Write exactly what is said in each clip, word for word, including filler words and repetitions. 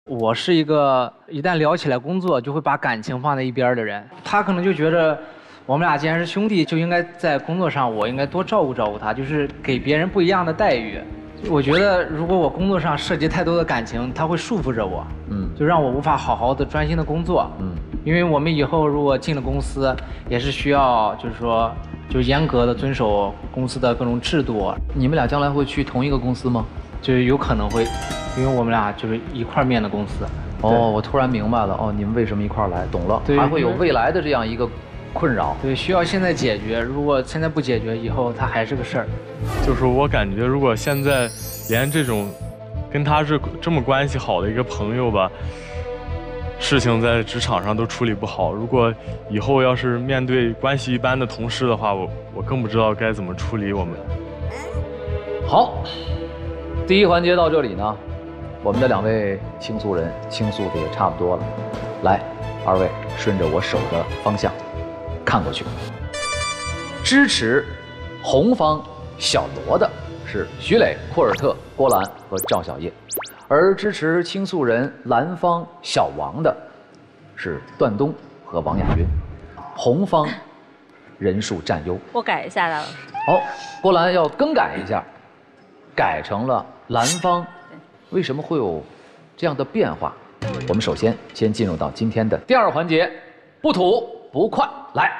我是一个一旦聊起来工作就会把感情放在一边的人，他可能就觉得我们俩既然是兄弟，就应该在工作上我应该多照顾照顾他，就是给别人不一样的待遇。我觉得如果我工作上涉及太多的感情，他会束缚着我，嗯，就让我无法好好的专心的工作，嗯，因为我们以后如果进了公司，也是需要就是说就严格的遵守公司的各种制度。 你们俩将来会去同一个公司吗？ 就是有可能会，因为我们俩就是一块面的公司。 哦，我突然明白了，哦，你们为什么一块来，懂了，还会有未来的这样一个困扰。 对，需要现在解决，如果现在不解决，以后它还是个事儿。 就是我感觉，如果现在连这种跟他是这么关系好的一个朋友吧，事情在职场上都处理不好，如果以后要是面对关系一般的同事的话，我我更不知道该怎么处理我们。 好。第一环节到这里呢，我们的两位倾诉人倾诉的也差不多了。来，二位顺着我手的方向看过去。支持红方小罗的是徐磊、库尔特、郭兰和赵小叶，而支持倾诉人蓝方小王的是段东和王亚云。红方人数占优。 我改一下，大老师。 好，郭兰要更改一下，改成了蓝方。为什么会有这样的变化？我们首先先进入到今天的第二环节，不吐不快。来，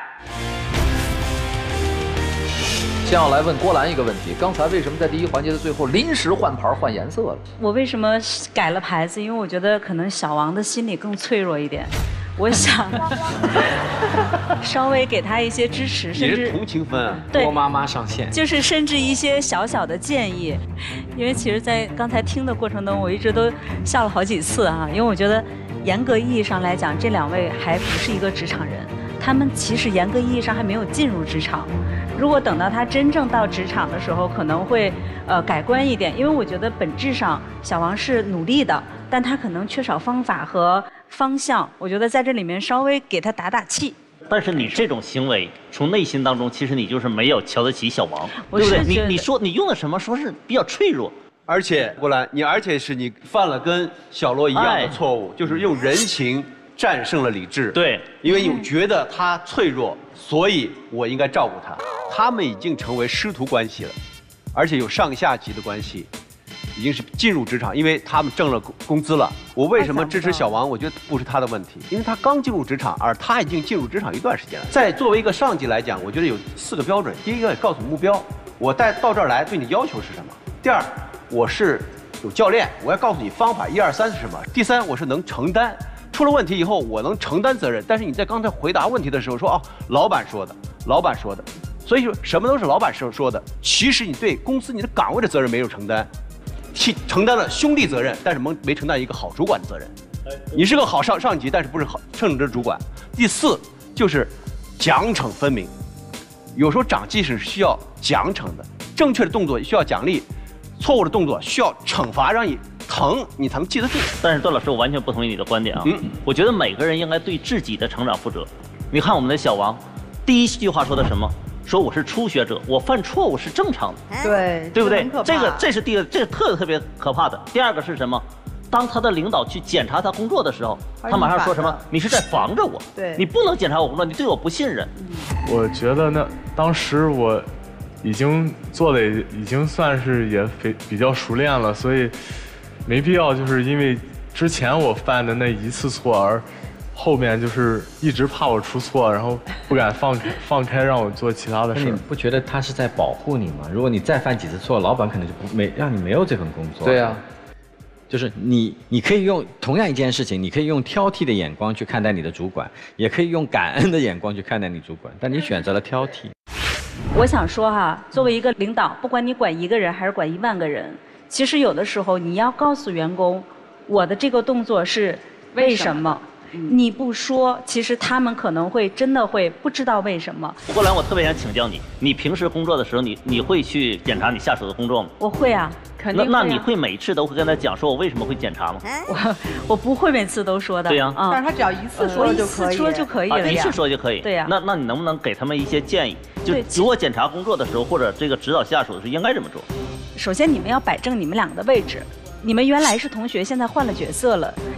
先要来问郭兰一个问题：刚才为什么在第一环节的最后临时换牌换颜色了？ 我为什么改了牌子？因为我觉得可能小王的心理更脆弱一点。我想稍微给他一些支持，甚至同情分啊， 对， 郭妈妈上线， 就是甚至一些小小的建议。因为其实，在刚才听的过程中，我一直都笑了好几次啊，因为我觉得严格意义上来讲，这两位还不是一个职场人，他们其实严格意义上还没有进入职场。如果等到他真正到职场的时候，可能会呃改观一点，因为我觉得本质上小王是努力的，但他可能缺少方法和方向。我觉得在这里面稍微给他打打气。 但是你这种行为，从内心当中，其实你就是没有瞧得起小王，对不对？你你说你用的什么？说是比较脆弱。 而且郭兰，你而且是你犯了跟小罗一样的错误，哎、就是用人情战胜了理智。 对， 因为你觉得他脆弱，所以我应该照顾他。他们已经成为师徒关系了，而且有上下级的关系，已经是进入职场，因为他们挣了工资了。我为什么支持小王？我觉得不是他的问题，因为他刚进入职场，而他已经进入职场一段时间了。再作为一个上级来讲，我觉得有四个标准：第一个，告诉目标，我带到这儿来对你要求是什么；第二，我是有教练，我要告诉你方法一二三是什么；第三，我是能承担，出了问题以后我能承担责任。但是你在刚才回答问题的时候说哦，老板说的，老板说的，所以说什么都是老板说说的。其实你对公司你的岗位的责任没有承担，替承担了兄弟责任，但是没没承担一个好主管的责任。你是个好上上级，但是不是好称职主管。第四就是奖惩分明，有时候长记是需要奖惩的，正确的动作需要奖励，错误的动作需要惩罚，让你疼，你才能记得住。 但是段老师，我完全不同意你的观点啊！嗯，我觉得每个人应该对自己的成长负责。你看我们的小王，第一句话说的什么？说我是初学者，我犯错误是正常的， 对， 对不对？这个这是第一个，这是特特别可怕的。第二个是什么？当他的领导去检查他工作的时候，他马上说什么？你是在防着我， 对， 你不能检查我工作，你对我不信任。 我觉得那当时我已经做的已经算是也比比较熟练了，所以没必要就是因为之前我犯的那一次错而后面就是一直怕我出错，然后不敢放开放开让我做其他的事。 你不觉得他是在保护你吗？如果你再犯几次错，老板可能就不没让你没有这份工作。 对呀、啊， 就是你你可以用同样一件事情，你可以用挑剔的眼光去看待你的主管，也可以用感恩的眼光去看待你主管，但你选择了挑剔。 我想说哈，作为一个领导，不管你管一个人还是管一万个人，其实有的时候你要告诉员工，我的这个动作是为什么。你不说，其实他们可能会真的会不知道为什么。 郭兰，我特别想请教你，你平时工作的时候，你你会去检查你下属的工作吗？ 我会啊，肯定会、啊。 那那你会每次都会跟他讲说，我为什么会检查吗？ 我我不会每次都说的。 对呀、 啊，但是他只要一次说就可以， 一次说就可以了呀。 啊，一次说就可以。 对呀、啊。 那那你能不能给他们一些建议？就如果检查工作的时候，或者这个指导下属的时候，应该怎么做？ 首先，你们要摆正你们两个的位置。你们原来是同学，现在换了角色了。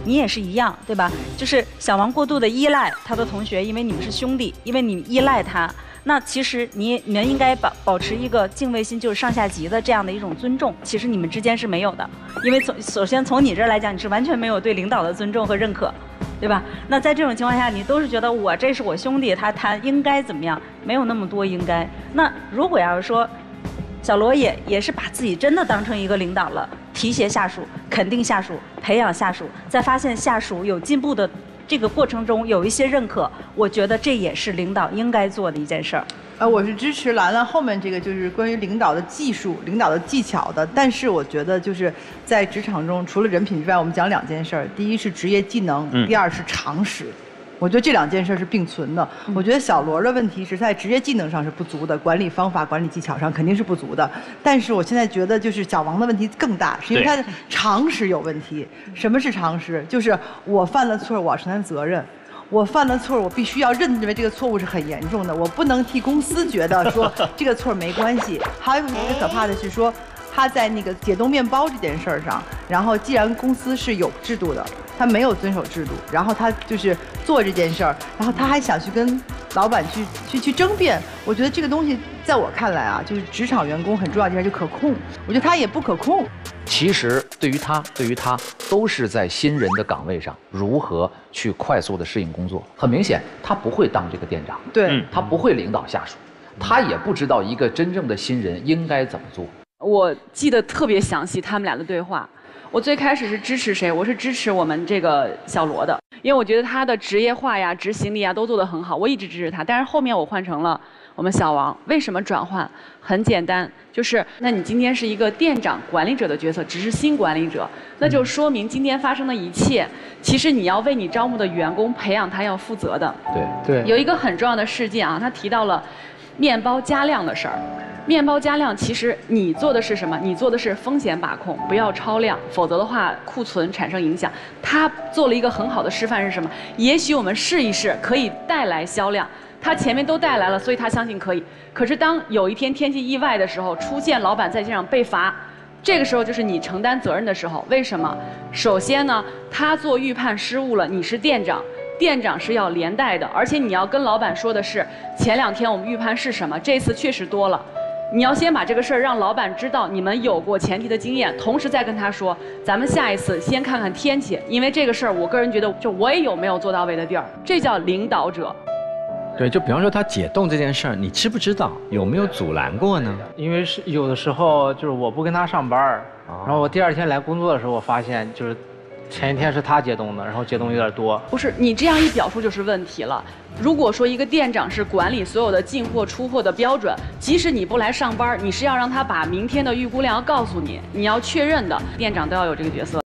你也是一样，对吧？就是小王过度的依赖他的同学，因为你们是兄弟，因为你依赖他。那其实你你们应该保保持一个敬畏心，就是上下级的这样的一种尊重。其实你们之间是没有的，因为从首先从你这儿来讲，你是完全没有对领导的尊重和认可，对吧？那在这种情况下，你都是觉得我这是我兄弟，他他应该怎么样？没有那么多应该。那如果要是说小罗也也是把自己真的当成一个领导了，提携下属，肯定下属，培养下属，在发现下属有进步的这个过程中有一些认可，我觉得这也是领导应该做的一件事儿。 呃，我是支持兰兰后面这个，就是关于领导的技术、领导的技巧的。但是我觉得就是在职场中，除了人品之外，我们讲两件事儿：第一是职业技能，第二是常识。我觉得这两件事是并存的。我觉得小罗的问题是在职业技能上是不足的，管理方法、管理技巧上肯定是不足的。但是我现在觉得就是小王的问题更大，是因为他的常识有问题。什么是常识？就是我犯了错，我要承担责任。我犯了错，我必须要认为这个错误是很严重的，我不能替公司觉得说这个错没关系。还有一个可怕的是说，他在那个解冻面包这件事儿上，然后既然公司是有制度的，他没有遵守制度，然后他就是做这件事儿，然后他还想去跟老板去去去争辩。我觉得这个东西在我看来啊，就是职场员工很重要的一点就可控，我觉得他也不可控。 其实对于他，对于他都是在新人的岗位上如何去快速的适应工作。很明显，他不会当这个店长， 对、嗯， 他不会领导下属，他也不知道一个真正的新人应该怎么做。 我记得特别详细，他们俩的对话。我最开始是支持谁？我是支持我们这个小罗的，因为我觉得他的职业化呀、执行力啊都做得很好，我一直支持他。但是后面我换成了我们小王，为什么转换？很简单，就是那你今天是一个店长、管理者的角色，只是新管理者，那就说明今天发生的一切，其实你要为你招募的员工培养他要负责的。 对对， 有一个很重要的事件啊，他提到了面包加量的事儿。面包加量，其实你做的是什么？你做的是风险把控，不要超量，否则的话库存产生影响。他做了一个很好的示范是什么？也许我们试一试，可以带来销量。他前面都带来了，所以他相信可以。可是当有一天天气意外的时候，出现老板在线上被罚，这个时候就是你承担责任的时候。为什么？首先呢，他做预判失误了，你是店长。店长是要连带的，而且你要跟老板说的是，前两天我们预判是什么，这次确实多了。你要先把这个事儿让老板知道，你们有过前提的经验，同时再跟他说，咱们下一次先看看天气，因为这个事儿，我个人觉得，就我也有没有做到位的地儿，这叫领导者。 对，就比方说他解冻这件事儿，你知不知道？有没有阻拦过呢？ 因为是有的时候就是我不跟他上班儿，然后我第二天来工作的时候，我发现就是前一天是他解冻的，然后解冻有点多。 不是，你这样一表述就是问题了。如果说一个店长是管理所有的进货出货的标准，即使你不来上班，你是要让他把明天的预估量要告诉你，你要确认的，店长都要有这个角色。